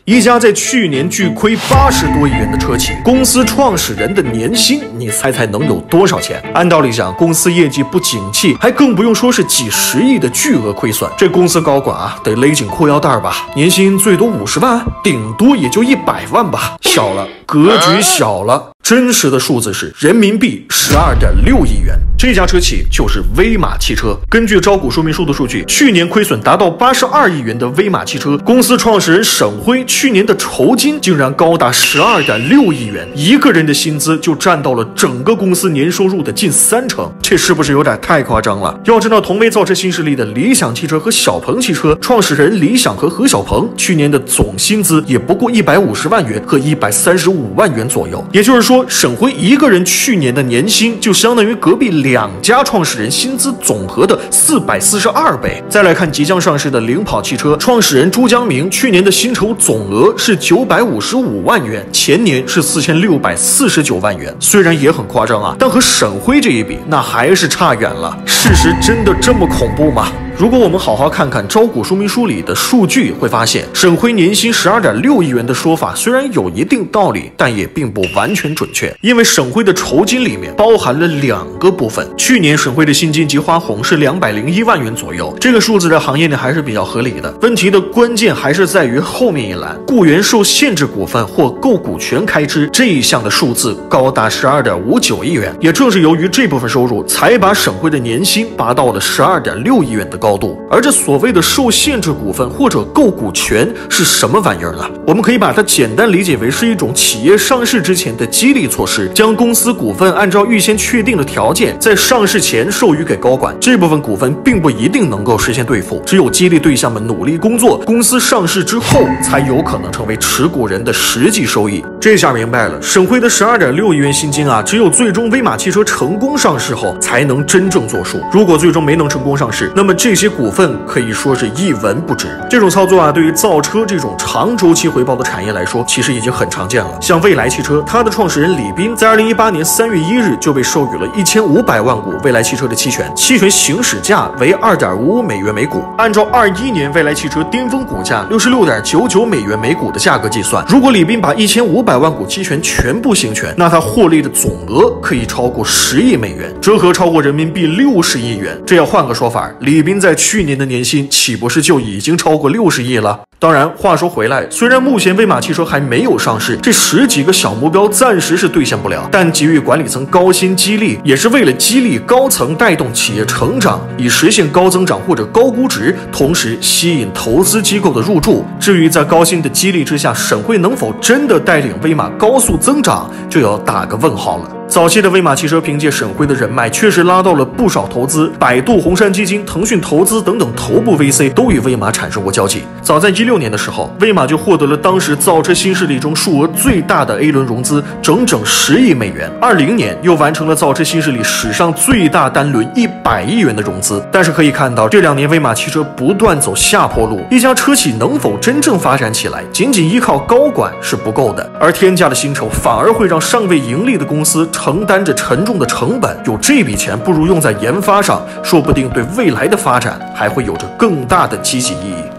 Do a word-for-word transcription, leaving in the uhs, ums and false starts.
一家在去年巨亏八十多亿元的车企，公司创始人的年薪，你猜猜能有多少钱？按道理讲，公司业绩不景气，还更不用说是几十亿的巨额亏损。这公司高管啊，得勒紧裤腰带吧？年薪最多五十万，顶多也就一百万吧。小了，格局小了。真实的数字是人民币十二点六亿元。这家车企就是威马汽车。根据招股说明书的数据，去年亏损达到八十二亿元的威马汽车公司创始人沈辉去年的酬金竟然高达十二点六亿元，一个人的薪资就占到了整个公司年收入的近三成，这是不是有点太夸张了？要知道，同为造车新势力的理想汽车和小鹏汽车创始人李想和何小鹏去年的总薪资也不过一百五十万元和一百三十五万元左右，也就是说。说沈辉一个人去年的年薪就相当于隔壁两家创始人薪资总和的四百四十二倍。再来看即将上市的领跑汽车，创始人朱江明去年的薪酬总额是九百五十五万元，前年是四千六百四十九万元。虽然也很夸张啊，但和沈辉这一比，那还是差远了。事实真的这么恐怖吗？如果我们好好看看招股说明书里的数据，会发现沈辉年薪十二点六亿元的说法虽然有一定道理，但也并不完全准确。因为沈辉的酬金里面包含了两个部分，去年沈辉的薪金及花红是两百零一万元左右，这个数字在行业内还是比较合理的。问题的关键还是在于后面一栏，雇员受限制股份或购股权开支这一项的数字高达十二点五九亿元。也正是由于这部分收入，才把沈辉的年薪拔到了十二点六亿元的高度。而这所谓的受限制股份或者购股权是什么玩意儿呢？我们可以把它简单理解为是一种企业上市之前的激励措施，将公司股份按照预先确定的条件，在上市前授予给高管。这部分股份并不一定能够实现兑付，只有激励对象们努力工作，公司上市之后才有可能成为持股人的实际收益。这下明白了，沈辉的十二点六亿元薪金啊，只有最终威马汽车成功上市后才能真正作数。如果最终没能成功上市，那么这些股份可以说是一文不值。这种操作啊，对于造车这种长周期回报的产业来说，其实已经很常见了。像蔚来汽车，它的创始人李斌在二零一八年三月一日就被授予了一千五百万股蔚来汽车的期权，期权行使价为二点五五美元每股。按照二一年蔚来汽车巅峰股价六十六点九九美元每股的价格计算，如果李斌把一千五百万股期权全部行权，那他获利的总额可以超过十亿美元，折合超过人民币六十亿元。这要换个说法，李斌在去年的年薪岂不是就已经超过六十亿了？当然，话说回来，虽然目前威马汽车还没有上市，这十几个小目标暂时是兑现不了，但给予管理层高薪激励，也是为了激励高层带动企业成长，以实现高增长或者高估值，同时吸引投资机构的入驻。至于在高薪的激励之下，沈辉能否真的带领威马高速增长，就要打个问号了。早期的威马汽车凭借沈辉的人脉，确实拉到了不少投资，百度、红杉基金、腾讯投资等等头部 V C 都与威马产生过交集。早在一六年的时候，威马就获得了当时造车新势力中数额最大的 A 轮融资，整整十亿美元。二零年又完成了造车新势力史上最大单轮一百亿元的融资。但是可以看到，这两年威马汽车不断走下坡路，一家车企能否真正发展起来，仅仅依靠高管是不够的，而天价的薪酬反而会让尚未盈利的公司承担着沉重的成本，有这笔钱不如用在研发上，说不定对未来的发展还会有着更大的积极意义。